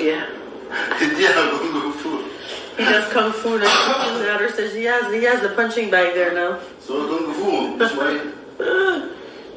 اديها kung fu. He does kung fu. And his daughter says he has the punching bag there now. So kung fu, شوي.